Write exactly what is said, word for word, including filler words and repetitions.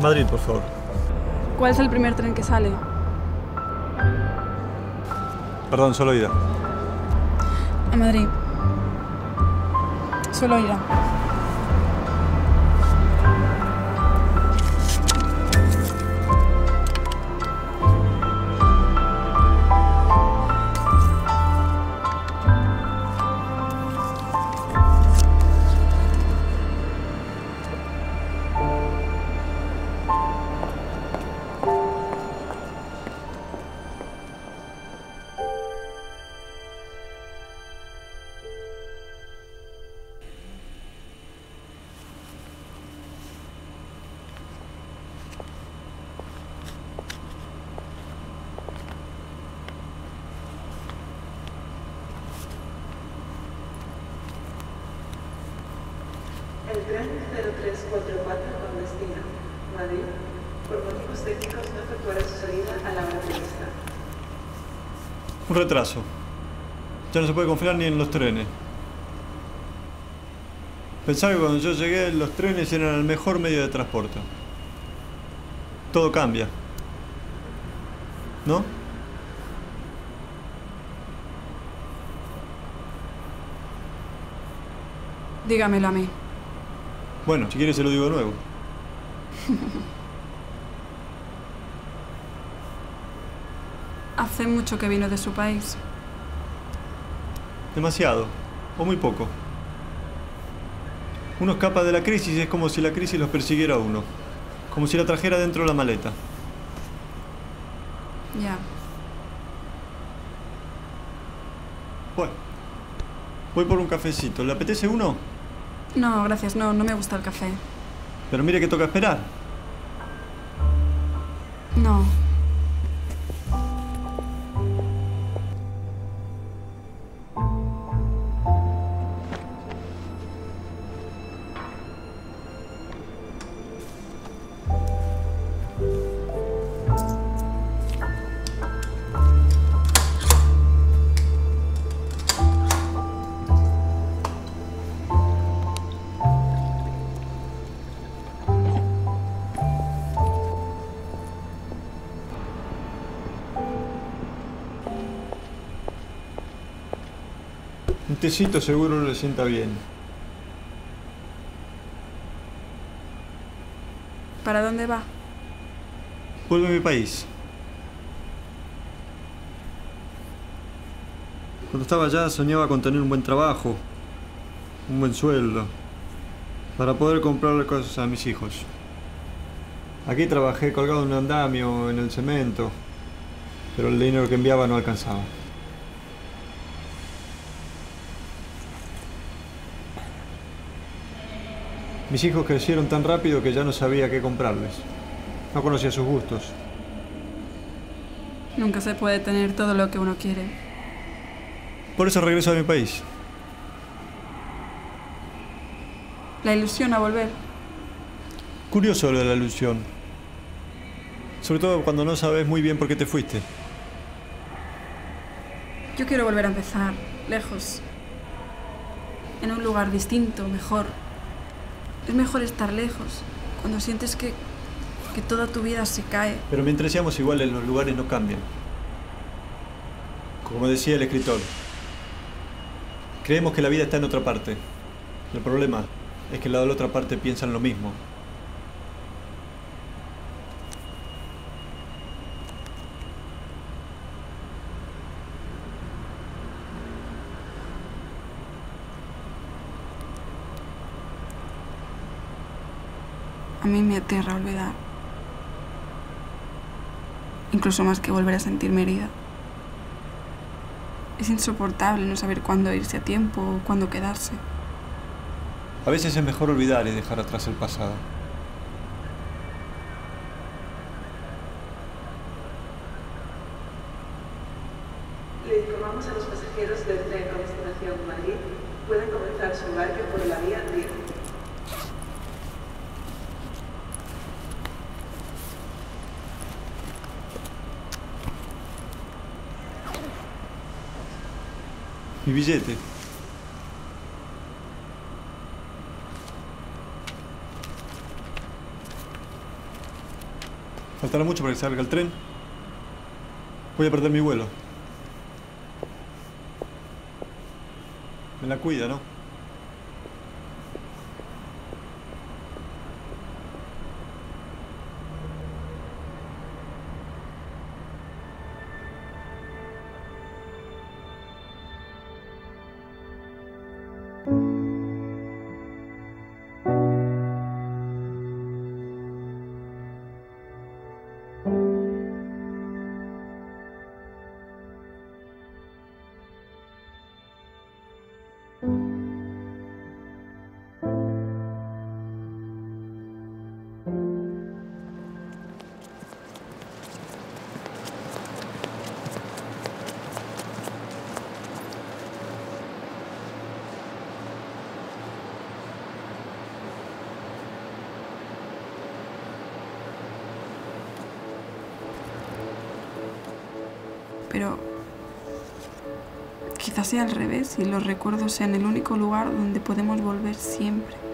Madrid, por favor. ¿Cuál es el primer tren que sale? Perdón, solo ida. A Madrid. Solo ida. El tren cero tres cuatro cuatro con destino Madrid, por motivos técnicos no efectuará su salida a la hora prevista. Un retraso. Ya no se puede confiar ni en los trenes. Pensaba que cuando yo llegué los trenes eran el mejor medio de transporte. Todo cambia. ¿No? Dígamelo a mí. Bueno, si quieres se lo digo de nuevo. Hace mucho que vino de su país. Demasiado. O muy poco. Uno escapa de la crisis y es como si la crisis los persiguiera a uno. Como si la trajera dentro de la maleta. Ya. Bueno. Voy por un cafecito. ¿Le apetece uno? No, gracias. No, no me gusta el café. Pero mire que toca esperar. No. Un tecito seguro le sienta bien. ¿Para dónde va? Vuelvo a mi país. Cuando estaba allá soñaba con tener un buen trabajo, un buen sueldo, para poder comprarle cosas a mis hijos. Aquí trabajé colgado en un andamio, en el cemento, pero el dinero que enviaba no alcanzaba. Mis hijos crecieron tan rápido que ya no sabía qué comprarles. No conocía sus gustos. Nunca se puede tener todo lo que uno quiere. Por eso regreso a mi país. La ilusión a volver. Curioso lo de la ilusión. Sobre todo cuando no sabes muy bien por qué te fuiste. Yo quiero volver a empezar, lejos. En un lugar distinto, mejor. Es mejor estar lejos, cuando sientes que, que toda tu vida se cae. Pero mientras seamos iguales, los lugares no cambian. Como decía el escritor, creemos que la vida está en otra parte. El problema es que la de la otra parte piensan lo mismo. A mí me aterra olvidar. Incluso más que volver a sentirme herida. Es insoportable no saber cuándo irse a tiempo o cuándo quedarse. A veces es mejor olvidar y dejar atrás el pasado. Le informamos a los pasajeros del tren con destinación Madrid pueden comenzar su embarque por la vía diez. Mi billete. Faltará mucho para que salga el tren. Voy a perder mi vuelo. Me la cuida, ¿no? Pero quizás sea al revés y los recuerdos sean el único lugar donde podemos volver siempre.